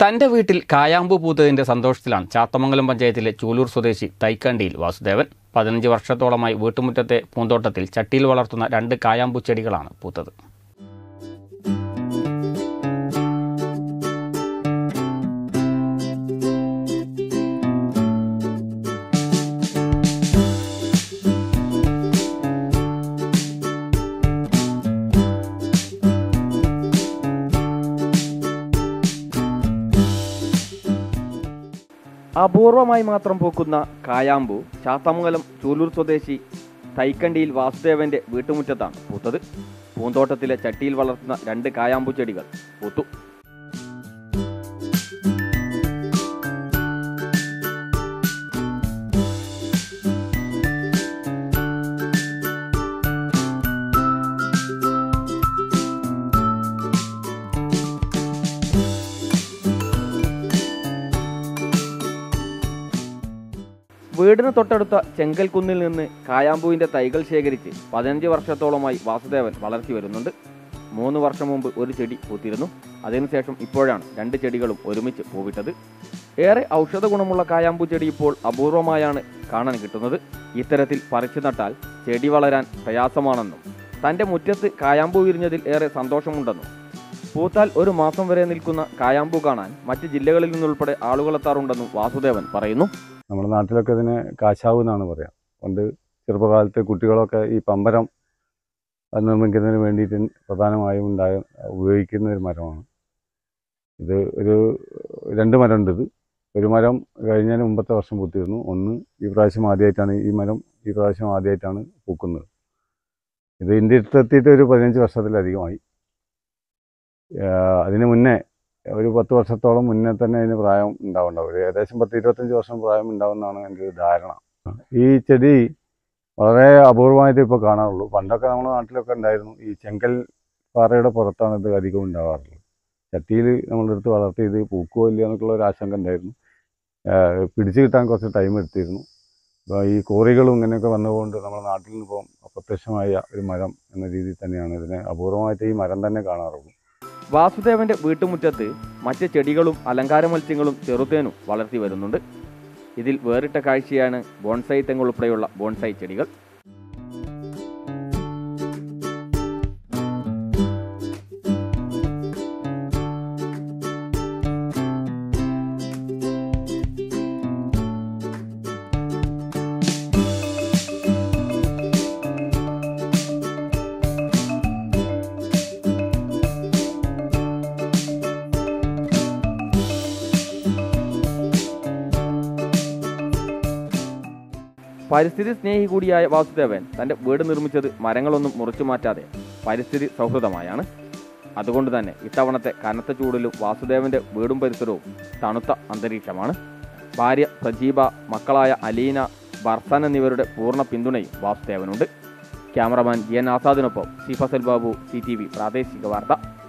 തന്റെ വീട്ടിൽ കായാമ്പു പൂത്തതിന്റെ സന്തോഷത്തിലാണ് ചാത്തമംഗലം പഞ്ചായത്തിലെ ചൂലൂർ സ്വദേശി തൈക്കണ്ടിയിൽ വാസുദേവൻ. 15 വർഷത്തോളമായി വീട്ടുമുറ്റത്തെ പൂന്തോട്ടത്തിൽ ചട്ടിയിൽ വളർത്തുന്ന 2 കായാമ്പു ചെടികളാണ് പൂത്തത്. അപൂർവമായി മാത്രം പൂക്കുന്ന കായാമ്പു ചാത്തമംഗലം ചൂലൂർ സ്വദേശി തൈക്കണ്ടിയിൽ വാസുദേവന്റെ വീട്ടുമുറ്റത്താണ് പൂത്തത്. പൂന്തോട്ടത്തിലെ ചട്ടിയിൽ വളർത്തുന്ന 2 കായാമ്പു ചെടികൾ പൂത്തു. വീടിന് തൊട്ടടുത്ത ചെങ്കൽക്കുന്നിൽ നിന്ന് കായാമ്പൂവിന്റെ തൈകൾ ശേഖരിച്ച് 15 വർഷത്തോളമായി വാസുദേവൻ വളർത്തി വരുന്നുണ്ട്. 3 വർഷം മുമ്പ് ഒരു ചെടി പൂത്തിരുന്നു. അതിനുശേഷം ഇപ്പോഴാണ് 2 ചെടികളും ഒരുമിച്ച് പൂവിട്ടത്. ഏറെ ഔഷധ ഗുണമുള്ള കായാമ്പൂ ചെടി ഇപ്പോൾ അപൂർവമായാണ് കാണാൻ കിട്ടുന്നത്. ഇത്തരത്തിൽ പറിച്ചു നട്ടാൽ ചെടി വളരാൻ പ്രയാസമാണെന്നും തന്റെ മുറ്റത്ത് കായാമ്പൂ വിരിഞ്ഞതിൽ ഏറെ സന്തോഷമുണ്ടെന്നും പൂത്താൽ 1 മാസം വരെ നിൽക്കുന്ന കായാമ്പൂ കാണാൻ മറ്റ് ജില്ലകളിൽ നിന്നുൾപ്പെടെ ആളുകളെത്താറുണ്ടെന്നും വാസുദേവൻ പറയുന്നു. നമ്മുടെ നാട്ടിലൊക്കെ ഇതിനെ കാശാവ് എന്നാണ് പറയാം. പണ്ട് ചെറുപ്പകാലത്ത് കുട്ടികളൊക്കെ ഈ പമ്പരം നിർമ്മിക്കുന്നതിന് വേണ്ടിയിട്ട് പ്രധാനമായും ഉപയോഗിക്കുന്ന ഒരു മരമാണ് ഇത്. 2 മരമുണ്ട്. ഇത് ഒരു മരം കഴിഞ്ഞതിന് മുമ്പത്തെ വർഷം പൂത്തിരുന്നു. ഒന്ന് ഈ പ്രാവശ്യം ആദ്യമായിട്ടാണ് പൂക്കുന്നത്. ഇത് ഇന്ത്യയിൽ എത്തിയിട്ട് ഒരു 15 വർഷത്തിലധികമായി. അതിന് മുന്നേ ഒരു 10 വർഷത്തോളം മുന്നേ തന്നെ അതിന് പ്രായം ഉണ്ടാവും. ഏകദേശം 10-25 വർഷം പ്രായം ഉണ്ടാവുമെന്നാണ് എൻ്റെ ഒരു ധാരണ. ഈ ചെടി വളരെ അപൂർവമായിട്ട് ഇപ്പോൾ കാണാറുള്ളൂ. പണ്ടൊക്കെ നമ്മുടെ നാട്ടിലൊക്കെ ഉണ്ടായിരുന്നു. ഈ ചെങ്കൽ പാറയുടെ പുറത്താണ് ഇത് അധികം ഉണ്ടാവാറുള്ളത്. ചട്ടിയിൽ നമ്മളെടുത്ത് വളർത്തി ഇത് പൂക്കുമോ ഇല്ല എന്നൊക്കെയുള്ള ഒരു ആശങ്ക ഉണ്ടായിരുന്നു. പിടിച്ചു കിട്ടാൻ കുറച്ച് ടൈം എടുത്തിരുന്നു. അപ്പോൾ ഈ കോറികളും ഇങ്ങനെയൊക്കെ വന്നതുകൊണ്ട് നമ്മുടെ നാട്ടിൽ നിന്ന് ഇപ്പോൾ അപ്രത്യക്ഷമായ ഒരു മരം എന്ന രീതിയിൽ തന്നെയാണ് ഇതിനെ അപൂർവമായിട്ട് ഈ മരം തന്നെ കാണാറുള്ളൂ. വാസുദേവന്റെ വീട്ടുമുറ്റത്ത് മറ്റ് ചെടികളും അലങ്കാര മത്സ്യങ്ങളും ചെറുതേനും വളർത്തി വരുന്നുണ്ട്. ഇതിൽ വേറിട്ട കാഴ്ചയാണ് ബോൺസായി തെങ്ങ് ഉൾപ്പെടെയുള്ള ബോൺസായി ചെടികൾ. പരിസ്ഥിതി സ്നേഹി കൂടിയായ വാസുദേവൻ തൻ്റെ വീട് നിർമ്മിച്ചത് മരങ്ങളൊന്നും മുറിച്ചു മാറ്റാതെ പരിസ്ഥിതി സൗഹൃദമായാണ്. അതുകൊണ്ട് തന്നെ ഇത്തവണത്തെ കനത്ത ചൂടിലും വാസുദേവന്റെ വീടും പരിസരവും തണുത്ത അന്തരീക്ഷമാണ്. ഭാര്യ പ്രജീബ, മക്കളായ അലീന, ബർസാൻ എന്നിവരുടെ പൂർണ്ണ പിന്തുണയും വാസുദേവനുണ്ട്. ക്യാമറമാൻ ജി എൻ ആസാദിനൊപ്പം സി ഫസൽ ബാബു, CTV പ്രാദേശിക വാർത്ത.